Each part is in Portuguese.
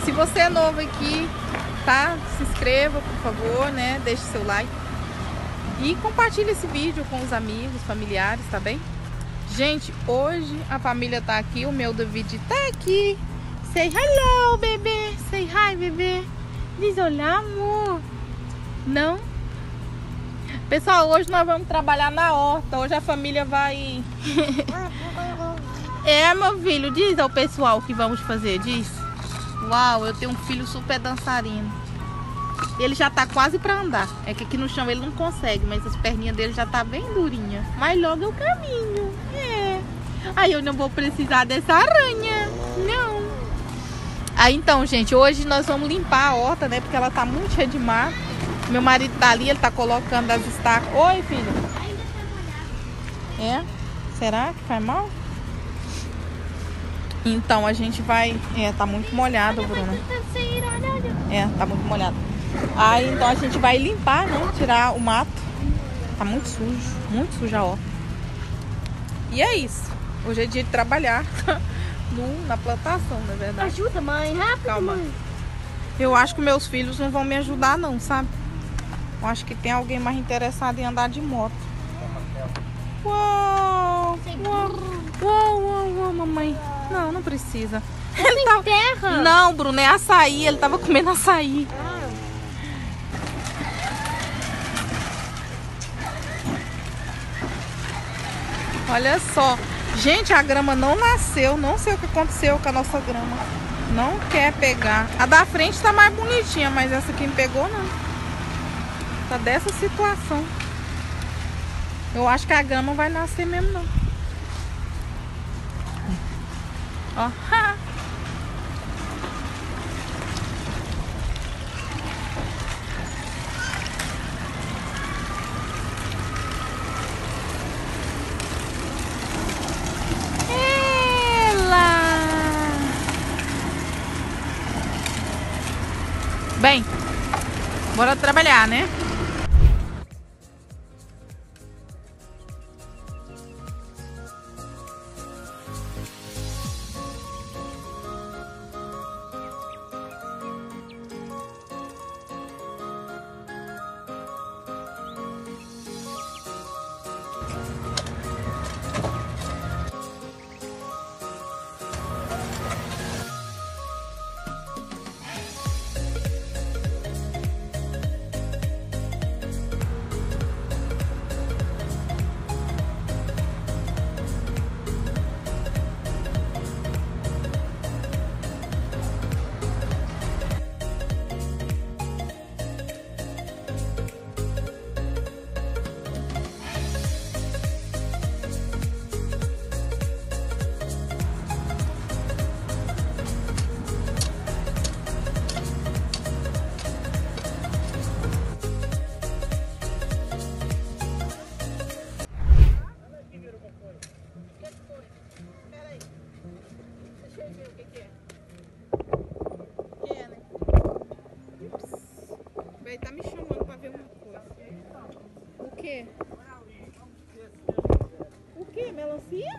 Se você é novo aqui, tá? Se inscreva, por favor, né? Deixe seu like. E compartilhe esse vídeo com os amigos, familiares, tá bem? Gente, hoje a família tá aqui, o meu David tá aqui. Say hello, bebê. Say hi, bebê. Diz olá, amor. Não? Pessoal, hoje nós vamos trabalhar na horta. Hoje a família vai... É, meu filho, diz ao pessoal o que vamos fazer, diz. Uau, eu tenho um filho super dançarino. Ele já tá quase pra andar. É que aqui no chão ele não consegue, mas as perninhas dele já tá bem durinha. Mas logo eu caminho. É. Aí eu não vou precisar dessa aranha. Não. Aí então, gente, hoje nós vamos limpar a horta, né? Porque ela tá muito cheia de mato. Meu marido tá ali, ele tá colocando as estacas. Oi, filho. É? Será que faz mal? Então a gente vai... É, tá muito molhado, Bruna. É, tá muito molhado. Aí então a gente vai limpar, né? Tirar o mato. Tá muito suja a horta. E é isso. Hoje é dia de trabalhar na plantação, na verdade. Ajuda, mãe, rápido. Calma. Mãe. Eu acho que meus filhos não vão me ajudar não, sabe? Eu acho que tem alguém mais interessado em andar de moto. Uau! Uau, mamãe. Não, não precisa. Ele tá... terra? Não, Bruno, é açaí. Ele tava comendo açaí. Olha só. Gente, a grama não nasceu. Não sei o que aconteceu com a nossa grama. Não quer pegar. A da frente tá mais bonitinha, mas essa aqui não pegou, não. Tá dessa situação. Eu acho que a grama vai nascer mesmo, não. Ó. Bem, bora trabalhar, né? Ele tá me chamando pra ver uma coisa. O quê? O quê? Melancia?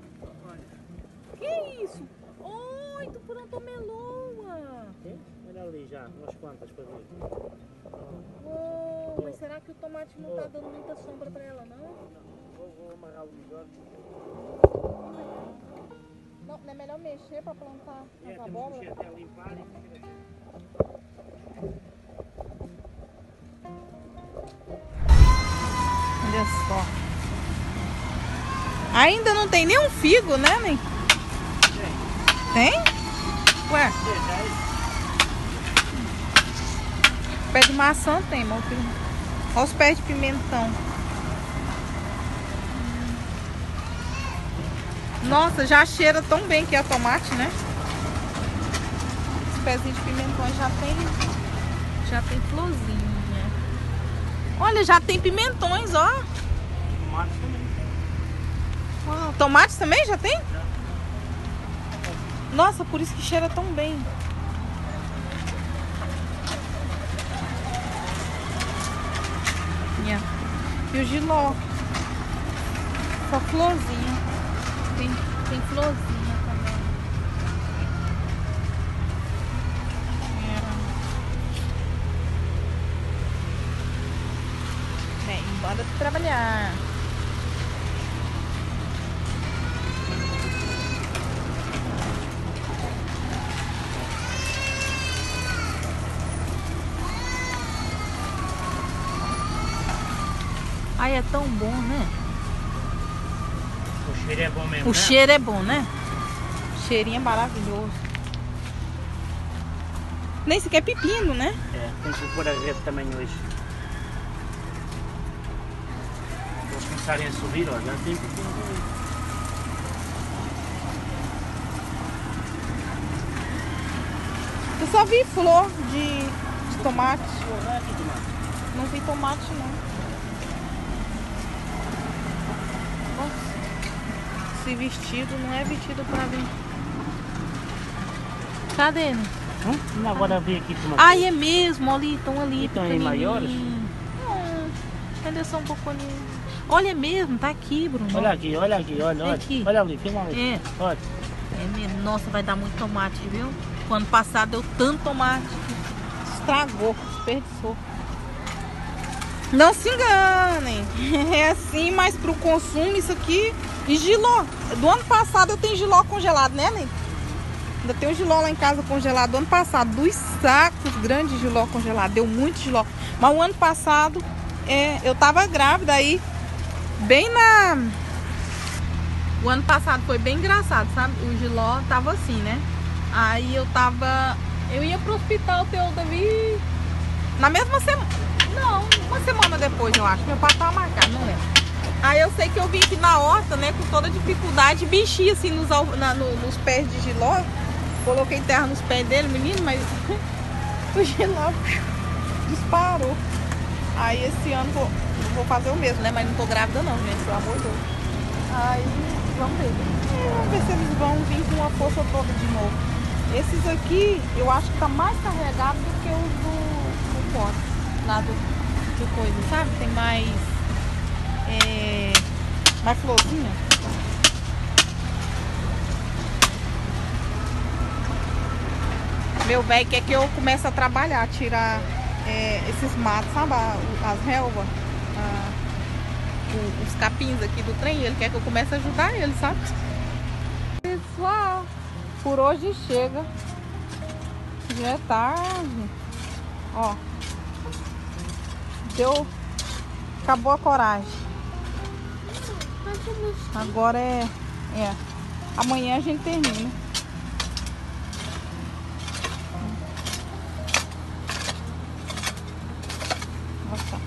Que isso? Oi, tu plantou meloa. Olha ali já, umas quantas para ver. Uou, mas será que o tomate não tá dando muita sombra pra ela, não? Vou amarrar o melhor. Não, não é melhor mexer pra plantar as Temos que abóboras? mexer até limpar e... Olha só. Ainda não tem nenhum figo, né, nem? Tem? Ué? Pé de maçã tem, meu filho. Olha os pés de pimentão. Nossa, já cheira tão bem que é tomate, né? Os pezinhos de pimentão já tem florzinha. Olha, já tem pimentões, ó. Tomate também. Uau, tomates também já tem? Já. Nossa, por isso que cheira tão bem. E o giló. Só florzinha. Tem florzinha também. trabalhar. Ai, é tão bom, né? O cheiro é bom mesmo, O né? cheiro é bom, né? O cheirinho é maravilhoso. Nem sequer pepino, né? É, tem que pôr a rede também hoje. Eles começarem a subir, ó, já tem pequeno ali. Eu só vi flor de tomate. Não vi tomate, não. Nossa, esse vestido não é vestido pra vir. Cadê, né? Agora vi aqui tomate. Ai, é mesmo, ali, estão ali. Estão aí maiores? Não, ainda são um pouco ali. Olha, é mesmo, tá aqui, Bruno. Olha aqui, olha, olha. Aqui. Olha ali, filma ali. É. Olha. É mesmo. Nossa, vai dar muito tomate, viu? O ano passado deu tanto tomate que estragou, desperdiçou. Não se enganem. É assim, mas pro consumo isso aqui. E giló. Do ano passado eu tenho giló congelado, né, Ney? Ainda tem um giló lá em casa congelado do ano passado. 2 sacos grandes de giló congelado. Deu muito giló. Mas o ano passado eu tava grávida aí. Bem na... O ano passado foi bem engraçado, sabe? O giló tava assim, né? Aí eu ia pro hospital, o Davi, na mesma semana. Não, uma semana depois, eu acho. Meu pai tava marcado, não lembro. Aí eu sei que eu vim aqui na horta, né? Com toda dificuldade, bichinha assim nos pés de giló. Coloquei terra nos pés dele, menino, mas o giló disparou. Aí esse ano vou fazer o mesmo, né? Mas não tô grávida não, gente, pelo amor de Deus. Aí vamos ver. Vamos ver se eles vão vir com a força toda de novo. Esses aqui, eu acho que tá mais carregado do que os do pote. Lá do coisa, sabe? Tem mais florzinha. Meu velho quer que eu comece a trabalhar, tirar esses matos, sabe? As relvas, os capins aqui do trem. Ele quer que eu comece a ajudar ele, sabe? Pessoal, por hoje chega. Já é tarde. Ó. Acabou a coragem. Agora amanhã a gente termina. Nossa.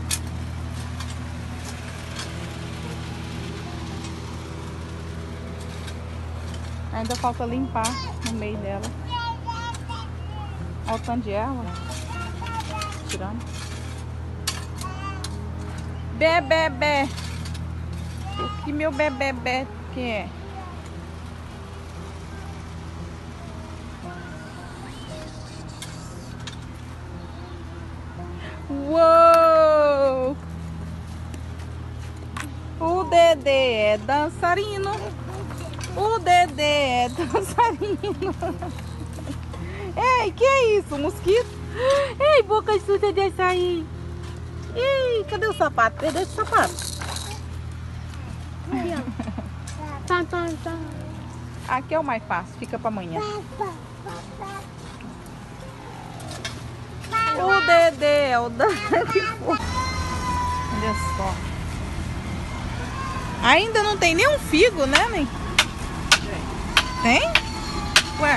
Ainda falta limpar no meio dela. Olha o tanto de erva. Tirando. Bebê. O que meu bebê quer? Uou! O Dedê é dançarino. O Dedê é dançarino. Ei, que é isso? Mosquito? Ei, boca suja dessa aí. Ih, cadê o sapato? Perdeu esse sapato. Tá. Aqui é o mais fácil, fica pra amanhã. O Dedê é o Olha só. Ainda não tem nenhum figo, né, Ney? Tem? Ué?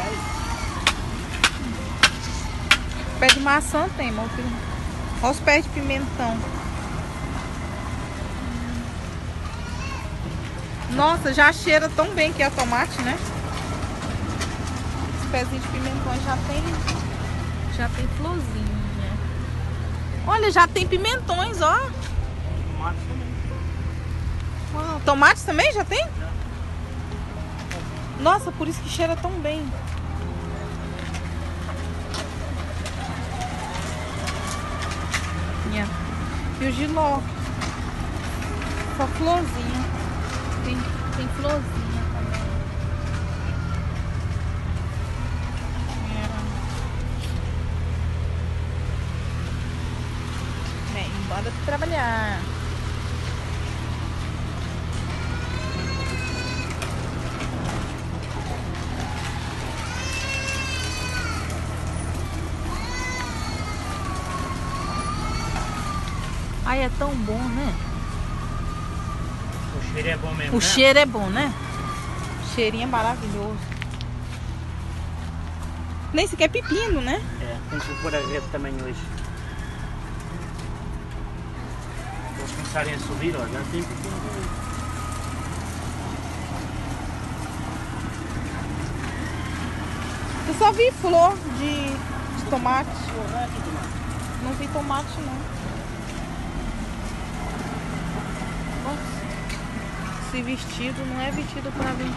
Pé de maçã tem, meu filho. Olha os pés de pimentão. Nossa, já cheira tão bem que é tomate, né? Os pezinhos de pimentão já tem florzinha. Olha, já tem pimentões, ó. Tomate também. Uau, tomates também já tem? Nossa, por isso que cheira tão bem. E o giló. Só florzinha. Tem florzinha também. Bem, bora trabalhar. Ai, é tão bom, né? O cheiro é bom mesmo, O né? cheiro é bom, né? O cheirinho é maravilhoso. Nem sequer pepino, né? É, tem que pôr a rede também hoje. Eles começarem a subir, ó, já tem pepino. Eu só vi flor de tomate. Não vi tomate, não. Nossa, esse vestido não é vestido pra mim.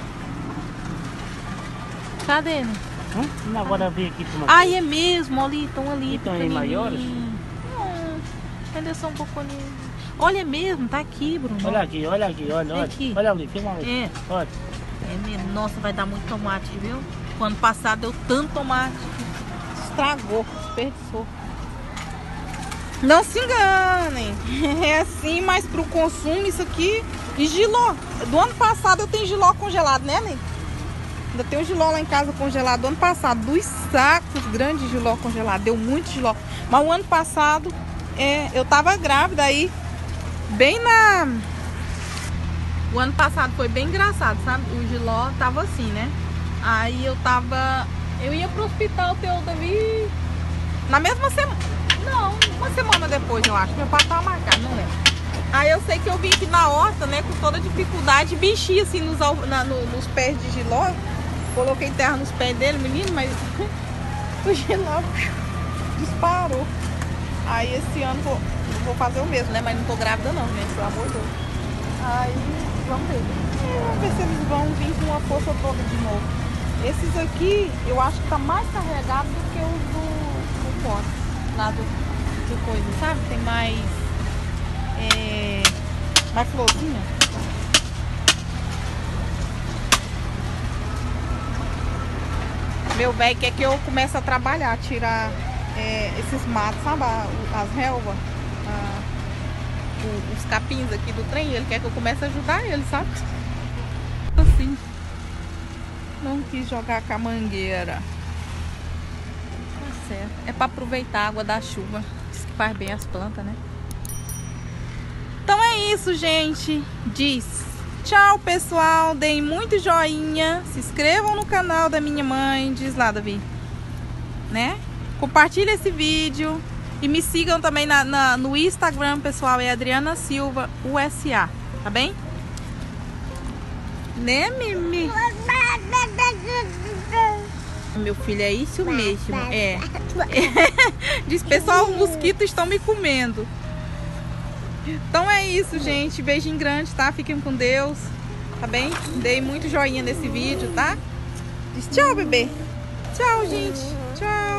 Cadê, né? Agora vi aqui tomate. Ai, é mesmo, ali, estão ali. Estão aí maiores? Não, ainda são um pouco ali. Olha, é mesmo, tá aqui, Bruno. Olha aqui, olha aqui, olha. Aqui. Olha ali, filma ali. É. Olha. É mesmo, nossa, vai dar muito tomate, viu? O ano passado deu tanto tomate que estragou, desperdiçou. Não se enganem, é assim, mas pro consumo isso aqui. E giló, do ano passado eu tenho giló congelado, né, Ney? Ainda tenho giló lá em casa congelado do ano passado, 2 sacos grandes de giló congelado, deu muito giló. Mas o ano passado, eu tava grávida aí, bem na... O ano passado foi bem engraçado, sabe? O giló tava assim, né? Aí eu ia pro hospital ter o Davi na mesma semana. Não, uma semana depois, eu acho. Meu pai tava marcado, não lembro. Aí eu sei que eu vim aqui na horta, né? Com toda dificuldade, bichinha assim nos pés de giló. Coloquei terra nos pés dele, menino, mas o giló disparou. Aí esse ano vou fazer o mesmo, né? Mas não tô grávida não, gente, pelo amor de Deus. Aí vamos ver. Vamos ver se eles vão vir com uma força toda de novo. Esses aqui, eu acho que tá mais carregado do que os do pote. Lá do coisa, sabe? Tem mais florzinha. Meu velho quer que eu comece a trabalhar, tirar esses matos, sabe? As relvas, os capins aqui do trem. Ele quer que eu comece a ajudar ele, sabe? Assim. Não quis jogar com a mangueira. Tá certo. É pra aproveitar a água da chuva. Diz que faz bem as plantas, né? Então é isso, gente. Diz tchau, pessoal. Deem muito joinha. Se inscrevam no canal da minha mãe. Diz lá, Davi. Né? Compartilhe esse vídeo. E me sigam também no Instagram, pessoal. É Adriana Silva USA. Tá bem? Né, Mimi? Meu filho, é isso mesmo. É. Diz, pessoal, os mosquitos estão me comendo. Então é isso, gente. Beijinho grande, tá? Fiquem com Deus. Tá bem? Dei muito joinha nesse vídeo, tá? Diz tchau, bebê. Tchau, gente. Tchau.